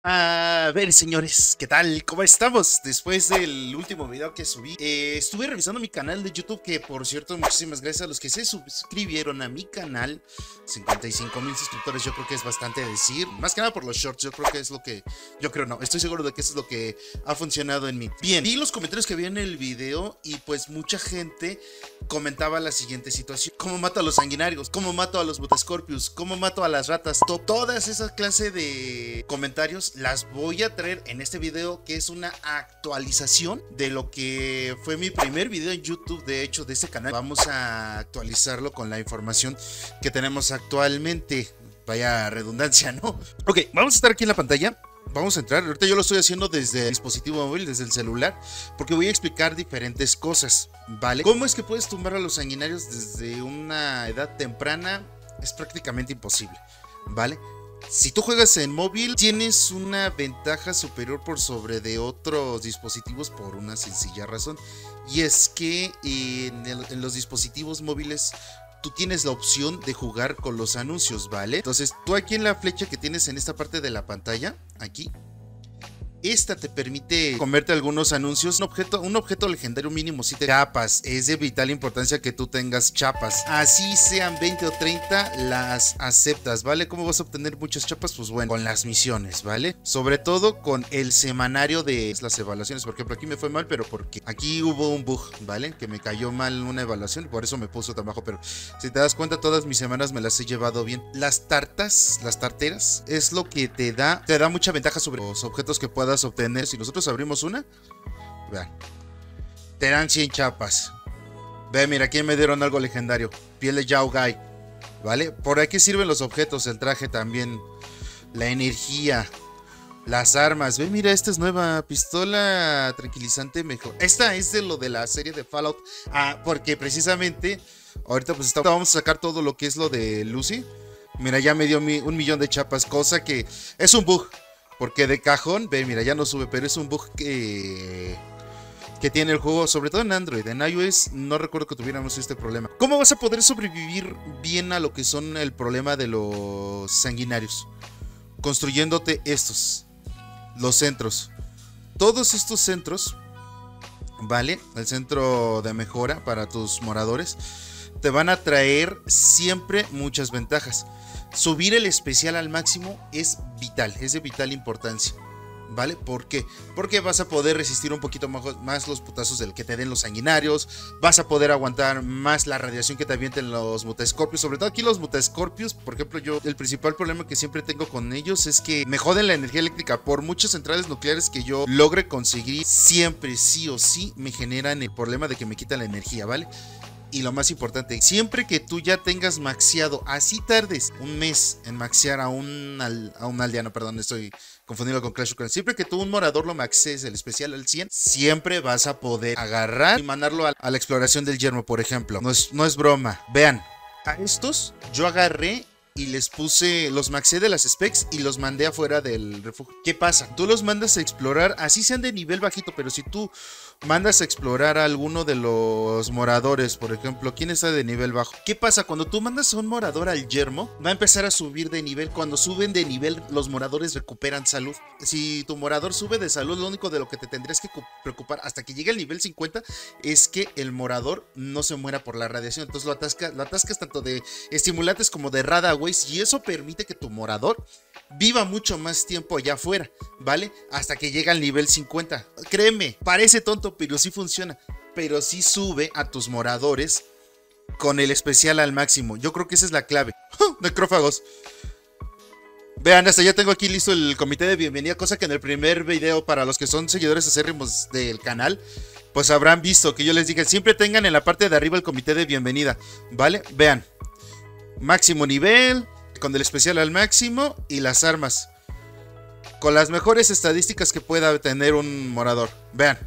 A ver, señores, ¿qué tal? ¿Cómo estamos? Después del último video que subí, estuve revisando mi canal de YouTube, que por cierto, muchísimas gracias a los que se suscribieron a mi canal. 55,000 suscriptores, yo creo que es bastante decir. Más que nada por los shorts, yo creo que es lo que... no, estoy seguro de que eso es lo que ha funcionado en mí. Bien, vi los comentarios que había en el video y pues mucha gente comentaba la siguiente situación: ¿cómo mato a los sanguinarios? ¿Cómo mato a los Mutascorpius? ¿Cómo mato a las ratas? Todas esas clases de comentarios las voy a traer en este video, que es una actualización de lo que fue mi primer video en YouTube, de hecho, de este canal. Vamos a actualizarlo con la información que tenemos actualmente. Vaya redundancia, ¿no? Ok, vamos a estar aquí en la pantalla. Vamos a entrar. Ahorita yo lo estoy haciendo desde el dispositivo móvil, desde el celular, porque voy a explicar diferentes cosas, ¿vale? ¿Cómo es que puedes tumbar a los sanguinarios desde una edad temprana? Es prácticamente imposible, ¿vale? Si tú juegas en móvil, tienes una ventaja superior por sobre de otros dispositivos por una sencilla razón. Y es que en los dispositivos móviles tú tienes la opción de jugar con los anuncios, ¿vale? Entonces tú aquí en la flecha que tienes en esta parte de la pantalla, aquí, esta te permite comerte algunos anuncios. Un objeto legendario mínimo, si te chapas. Es de vital importancia que tú tengas chapas. Así sean 20 o 30, las aceptas, ¿vale? ¿Cómo vas a obtener muchas chapas? Pues bueno, con las misiones, ¿vale? Sobre todo con el semanario de las evaluaciones. Por ejemplo, aquí me fue mal, pero porque aquí hubo un bug, ¿vale? Que me cayó mal una evaluación y por eso me puso tan bajo. Pero si te das cuenta, todas mis semanas me las he llevado bien. Las tarteras, es lo que te da mucha ventaja sobre los objetos que puedas obtener. Si nosotros abrimos una, vean, te dan 100 chapas. Ve, mira, aquí me dieron algo legendario: piel de Yao Gai, ¿vale? Por aquí sirven los objetos, el traje también, la energía, las armas. Ve, mira, esta es nueva, pistola tranquilizante mejor. Esta es de lo de la serie de Fallout. Porque precisamente ahorita pues vamos a sacar todo lo que es lo de Lucy. Mira, ya me dio 1,000,000 de chapas, cosa que es un bug. Porque de cajón, ve, mira, ya no sube, pero es un bug que tiene el juego, sobre todo en Android. En iOS no recuerdo que tuviéramos este problema. ¿Cómo vas a poder sobrevivir bien a lo que son el problema de los sanguinarios? Construyéndote los centros. Todos estos centros, ¿vale? El centro de mejora para tus moradores te van a traer siempre muchas ventajas. Subir el especial al máximo es vital, es de vital importancia, ¿vale? ¿Por qué? Porque vas a poder resistir un poquito más los putazos del que te den los sanguinarios. Vas a poder aguantar más la radiación que te avienten los Mutascorpius. Sobre todo aquí los Mutascorpius, por ejemplo, el principal problema que siempre tengo con ellos es que me joden la energía eléctrica. Por muchas centrales nucleares que yo logre conseguir, siempre sí o sí me generan el problema de que me quitan la energía, ¿vale? Y lo más importante, siempre que tú ya tengas maxeado, así tardes un mes en maxear a un aldeano, perdón, estoy confundido con Clash of Clans. Siempre que tú un morador lo maxees el especial al 100, siempre vas a poder agarrar y mandarlo a la exploración del yermo, por ejemplo. No es broma. Vean, a estos yo agarré y les puse, los maxé de las specs y los mandé afuera del refugio. ¿Qué pasa? Tú los mandas a explorar, así sean de nivel bajito, pero si tú mandas a explorar a alguno de los moradores, por ejemplo, ¿quién está de nivel bajo? ¿Qué pasa? Cuando tú mandas a un morador al yermo, va a empezar a subir de nivel. Cuando suben de nivel, los moradores recuperan salud. Si tu morador sube de salud, lo único de lo que te tendrías que preocupar hasta que llegue al nivel 50 es que el morador no se muera por la radiación. Entonces lo atascas tanto de estimulantes como de radaways, y eso permite que tu morador viva mucho más tiempo allá afuera, ¿vale? Hasta que llega al nivel 50. Créeme, parece tonto, pero sí funciona. Pero sí sube a tus moradores con el especial al máximo. Yo creo que esa es la clave. Necrófagos. Vean, hasta ya tengo aquí listo el comité de bienvenida, cosa que en el primer video, para los que son seguidores acérrimos del canal, pues habrán visto que yo les dije, siempre tengan en la parte de arriba el comité de bienvenida, ¿vale? Vean, máximo nivel, con el especial al máximo y las armas con las mejores estadísticas que pueda tener un morador. Vean,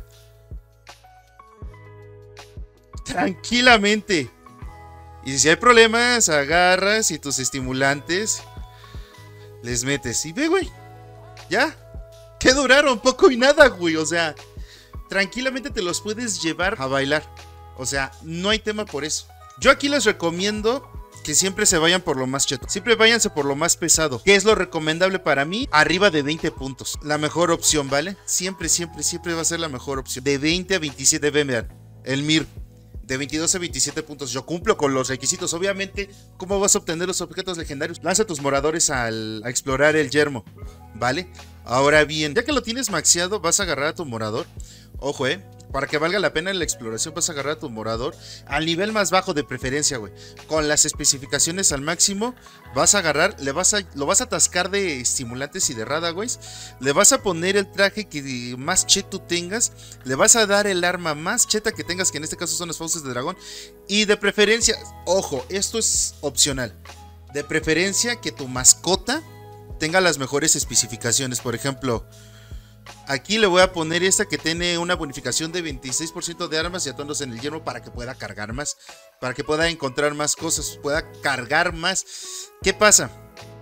tranquilamente. Y si hay problemas, agarras y tus estimulantes les metes. Y ve, güey, ya, que duraron poco y nada, güey. O sea, tranquilamente te los puedes llevar a bailar. O sea, no hay tema por eso. Yo aquí les recomiendo que siempre se vayan por lo más cheto. Siempre váyanse por lo más pesado. ¿Qué es lo recomendable para mí? Arriba de 20 puntos. La mejor opción, ¿vale? Siempre va a ser la mejor opción. De 20 a 27, vean, el Mir. De 22 a 27 puntos. Yo cumplo con los requisitos. Obviamente, ¿cómo vas a obtener los objetos legendarios? Lanza a tus moradores a explorar el yermo, ¿vale? Ahora bien, ya que lo tienes maxeado, vas a agarrar a tu morador. Ojo, para que valga la pena en la exploración, vas a agarrar a tu morador al nivel más bajo de preferencia, güey. Con las especificaciones al máximo, vas a agarrar, lo vas a atascar de estimulantes y de radaways. Le vas a poner el traje que más cheto tengas. Le vas a dar el arma más cheta que tengas, que en este caso son las fauces de dragón. Y de preferencia, ojo, esto es opcional. De preferencia que tu mascota tenga las mejores especificaciones. Por ejemplo, aquí le voy a poner esta que tiene una bonificación de 26% de armas y atuendos en el yermo para que pueda cargar más, para que pueda encontrar más cosas, pueda cargar más. ¿Qué pasa?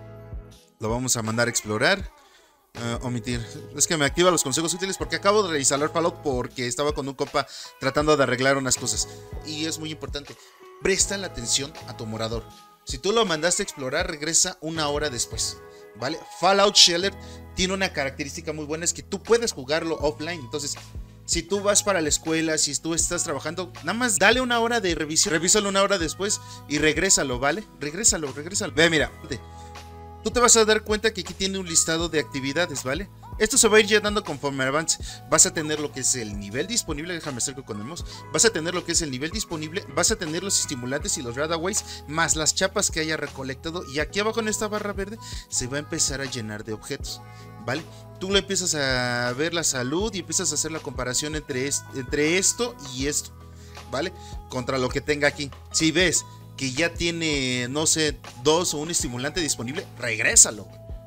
Lo vamos a mandar a explorar. Omitir. Es que me activa los consejos útiles porque acabo de reinstalar Fallout porque estaba con un compa tratando de arreglar unas cosas. Y es muy importante. Presta la atención a tu morador. Si tú lo mandaste a explorar, regresa una hora después, ¿vale? Fallout Shelter tiene una característica muy buena, es que tú puedes jugarlo offline. Entonces, si tú vas para la escuela, si tú estás trabajando, nada más dale una hora de revisión, revísalo una hora después y regrésalo, ¿vale? Regrésalo. Ve, mira, tú te vas a dar cuenta que aquí tiene un listado de actividades, ¿vale? Esto se va a ir llenando conforme avance. Vas a tener lo que es el nivel disponible. Déjame acerco con el mouse. Vas a tener lo que es el nivel disponible. Vas a tener los estimulantes y los radaways, más las chapas que haya recolectado. Y aquí abajo en esta barra verde se va a empezar a llenar de objetos, ¿vale? Tú le empiezas a ver la salud y empiezas a hacer la comparación entre esto y esto, ¿vale? Contra lo que tenga aquí. Si ves que ya tiene, no sé, 2 o un estimulante disponible, regrésalo.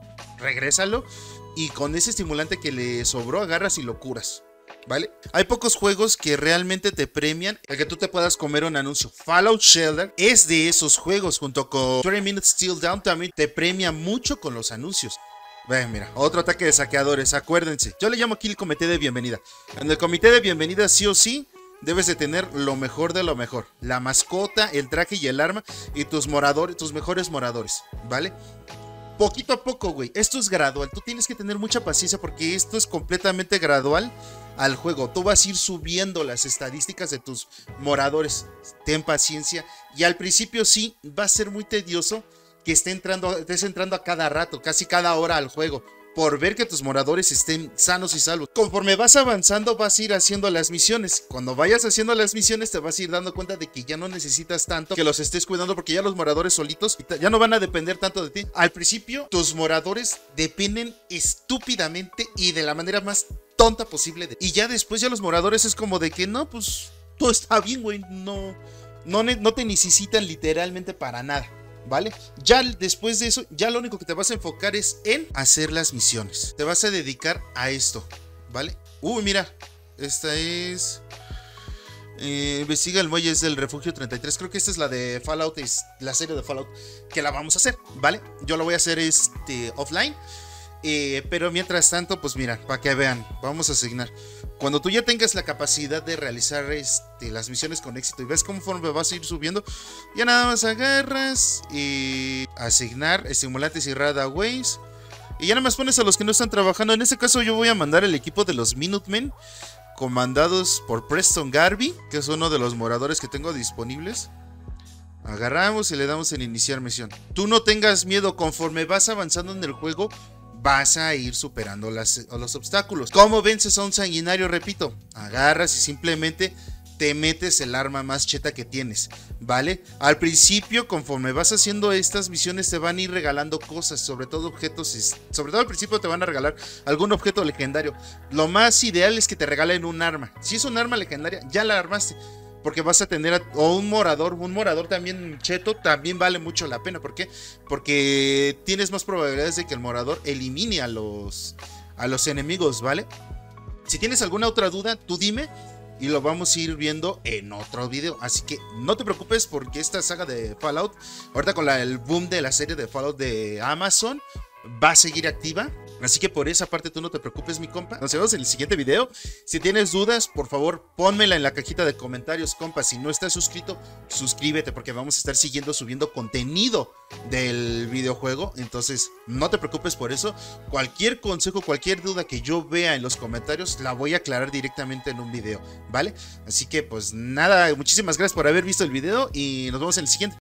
Y con ese estimulante que le sobró, agarras y lo curas, ¿vale? Hay pocos juegos que realmente te premian el que tú te puedas comer un anuncio. Fallout Shelter es de esos juegos, junto con 20 Minutes Still Down también te premia mucho con los anuncios. Ven, mira, otro ataque de saqueadores, acuérdense. Yo le llamo aquí el comité de bienvenida. En el comité de bienvenida sí o sí debes de tener lo mejor de lo mejor. La mascota, el traje y el arma y tus moradores, tus mejores moradores, ¿vale? Poquito a poco, güey. Esto es gradual. Tú tienes que tener mucha paciencia porque esto es completamente gradual al juego. Tú vas a ir subiendo las estadísticas de tus moradores. Ten paciencia. Y al principio sí, va a ser muy tedioso que estés entrando a cada rato, casi cada hora al juego, por ver que tus moradores estén sanos y salvos. Conforme vas avanzando, vas a ir haciendo las misiones. Cuando vayas haciendo las misiones, te vas a ir dando cuenta de que ya no necesitas tanto que los estés cuidando, porque ya los moradores solitos ya no van a depender tanto de ti. Al principio, tus moradores dependen estúpidamente y de la manera más tonta posible y ya después, ya los moradores es como de que no, pues todo está bien, güey. No te necesitan literalmente para nada, ¿vale? Ya después de eso, ya lo único que te vas a enfocar es en hacer las misiones. Te vas a dedicar a esto, ¿vale? Mira, esta es... investiga el muelle del refugio 33. Creo que esta es la de Fallout, es la serie de Fallout que la vamos a hacer, ¿vale? Yo lo voy a hacer offline. Pero mientras tanto, pues mira, para que vean, vamos a asignar. Cuando tú ya tengas la capacidad de realizar las misiones con éxito y ves conforme vas a ir subiendo, ya nada más agarras y asignar estimulantes y radaways. Y ya nada más pones a los que no están trabajando. En este caso yo voy a mandar el equipo de los Minutemen, comandados por Preston Garvey, que es uno de los moradores que tengo disponibles. Agarramos y le damos en iniciar misión. Tú no tengas miedo, conforme vas avanzando en el juego vas a ir superando los obstáculos. ¿Cómo vences a un sanguinario? Repito, agarras y simplemente te metes el arma más cheta que tienes, ¿vale? Al principio, conforme vas haciendo estas misiones, te van a ir regalando cosas, sobre todo objetos, sobre todo al principio te van a regalar algún objeto legendario. Lo más ideal es que te regalen un arma. Si es un arma legendaria, ya la armaste, porque vas a tener un morador también cheto, también vale mucho la pena. ¿Por qué? Porque tienes más probabilidades de que el morador elimine a los enemigos, ¿vale? Si tienes alguna otra duda, tú dime y lo vamos a ir viendo en otro video. Así que no te preocupes, porque esta saga de Fallout, ahorita con el boom de la serie de Fallout de Amazon, va a seguir activa. Así que por esa parte tú no te preocupes, mi compa. Nos vemos en el siguiente video. Si tienes dudas, por favor, pónmela en la cajita de comentarios, compa. Si no estás suscrito, suscríbete porque vamos a estar subiendo contenido del videojuego. Entonces, no te preocupes por eso. Cualquier consejo, cualquier duda que yo vea en los comentarios, la voy a aclarar directamente en un video, ¿vale? Así que, pues nada, muchísimas gracias por haber visto el video y nos vemos en el siguiente.